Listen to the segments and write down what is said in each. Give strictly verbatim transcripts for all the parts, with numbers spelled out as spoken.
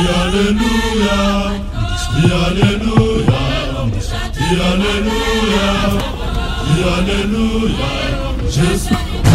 Hallelujah, hallelujah, hallelujah, hallelujah, Jesus.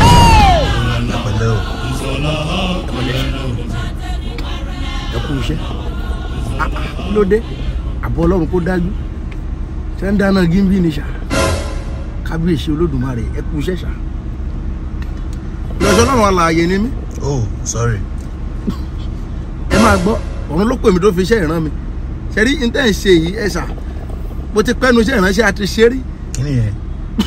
Ẹ kú iṣẹ́. Ló dé àbọ̀ Ọlọ́run kó dájú ṣe ń dáná gímbí ni ṣá kábíyèsí Olódùmarè ẹ kú iṣẹ́ ṣá. Lọ́jọ́ Ọlọ́run alààyè ni mí. Oh, sorry. Ẹ máa gbọ́ ọ̀run ló pè mí tó fi iṣẹ́ ìran mi ṣe rí ní tẹ́ ń ṣe yìí ẹ ṣá mo ti pẹ́nu iṣẹ́ ìránṣẹ́ àti ṣe rí. Kí ni yẹn?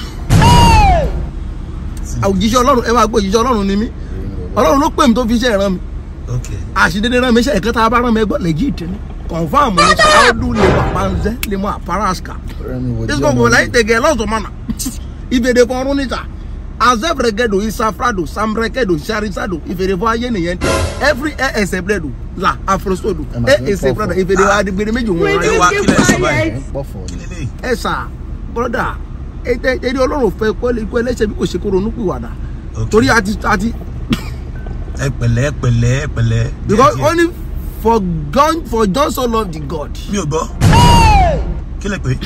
Òjíṣẹ́ Ọlọ́run ẹ máa gbọ́ òjíṣẹ́ Ọlọ́run ni mí Ọlọ́run ló pè mí tó fi iṣẹ́ ìran mi. Okay. Àṣìdédé rán mi iṣẹ́ ìkan tá a bá rán mi ẹgbọ́n legit ni confam ni ṣáájú lè wà panzẹ́ lè mọ àpárásìkà. Ìsìnkú kò láyé tẹ̀gẹ̀ lọ́sọ̀ mọ́nà ìfèdè fún ọrún níta azẹ́fẹ̀rẹ̀gẹ̀dọ̀ ìsafrado samrẹ̀gẹ̀dọ̀ ìṣàrísàdò ìfèdè fún ayé nìyẹn tẹ every air ẹsẹ̀brẹ̀dọ̀ la afrosodo ẹ ẹsẹ̀brẹ̀dọ̀ ìfèdè wa adigbere méjì wọn. Ẹ wá kílẹ̀ sọ báyìí. Ẹ sà broda èdè Ọlọ́run fẹ́ kó ẹlẹ́ṣẹ̀ bí kò ṣe kó ronú pìwàdà torí àti àti. Ẹ pẹ̀lẹ́ ẹ pẹ̀lẹ́ ẹ pẹ̀lẹ́. Because only for God for God so loved the God. Mi ò gbọ́. Kí lẹ pé?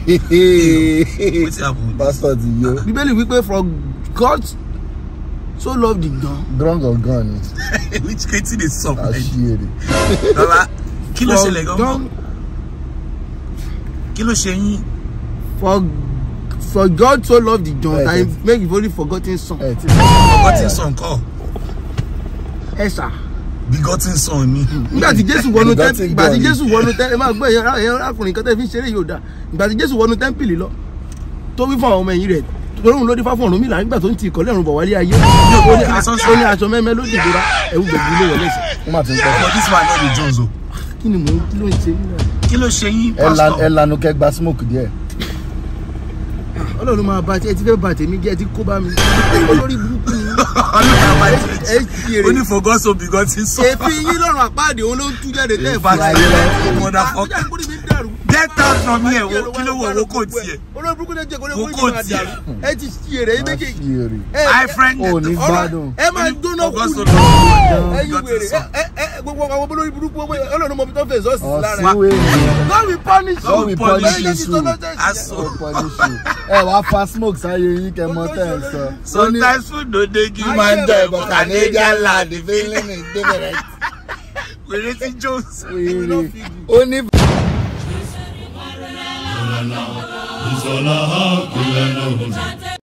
Pastor ti yo. Bíbélì wípé for God so loved the God. Drunk or gone. Which created a song. Àṣírí. Baba, kí ló ṣẹlẹ̀ gan-an? Kí ló ṣe yín? For for God so loved the God that he make a very forgotten son. Forgotten son kọ́. Ẹ sà. Begotten son ni. Nígbà tí Jésù wọnú tẹ́ḿpìlì, nígbà tí Jésù wọnú tẹ́ḿpìlì, ẹ máa gbọ́ ẹ̀yàn arákùnrin kan tẹ́ fi ń ṣeré yóò dá. Nígbà tí Jésù wọnú tẹ́ḿpìlì lọ, tó wí fún àwọn ọmọ ẹ̀yìn rẹ̀, torí òun ló dé fá fún Ọ̀rúnmìlà nígbà tó ń ti ìkọ́lé ọ̀run bọ̀ wálé ayé. Ó ní aṣọ mẹ́mẹ́ ló dìde rá, ẹ̀wù gbẹ̀gbẹ̀ ló wọlé sí. But this man no be Jones o. Kí ni mò ń kí ló ń ṣe nígbà? Kí ló ṣe yín, pastor? Ẹ lanu kẹ́ gba smoke díẹ̀. Ọlọ́run máa bá tí ẹ ti fẹ́ bá tèmi jẹ́ ẹ ti kó bá mi. Olórí burúkú ni. Ó ní for God so begotten son. Èfi yín lọ́rùn àpáàdé òun ló ń tú jáde tẹ́ ẹ̀ fà Fàlàyé rẹ̀ motherfucker. Àkójá Get out from here. Kí ló wọ̀ owó kò tiẹ̀? Olórí burúkú náà jẹ́ kó lè Owó wọ́n kò ìgbà tiẹ̀. dàrú. Ẹ ti ṣí èrè ẹ méjèèjì. My friend. Ó ní gbádùn. Ẹ máa jóná kú so ni. begotten Ẹyin wèrè son. ẹ ẹ gbogbo àwọn olórí burúkú Ọlọ́run mọ̀ bí tó fẹ́ sọ́ọ̀sì lára. Ọ̀sìnwé ni. God will punish you. God will punish you too. Aso. Ẹ wá fa smoke sáyé yín kẹ́ mọ̀ tẹ́ ẹ sọ. Sometimes food no dey give Man die but Canadian land the feeling is different. Wèrè tí Jones. Ó ní. Isola ha kulena.